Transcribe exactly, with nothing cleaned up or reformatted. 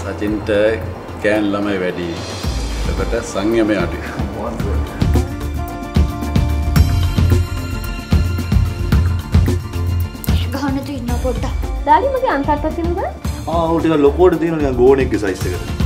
සචින්ට can ළමයි වැඩි. ඒකට සංයමය අඩුයි. ගහන්න තියෙන පොඩ්ඩක්. ඩාලි මගේ අන්තර්ගත සිනුද? ආ උ ටික ලොකෝට තියෙන නිකන් ගෝණෙක්ගේ සයිස් එකට.